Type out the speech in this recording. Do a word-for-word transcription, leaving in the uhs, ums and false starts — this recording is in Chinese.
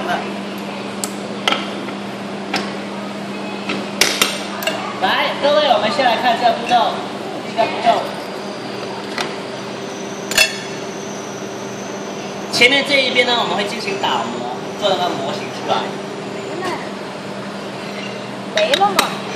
的。来，各位，我们先来看这个步骤，第一个步骤。前面这一边呢，我们会进行打磨，做那个模型出来。 没了吗？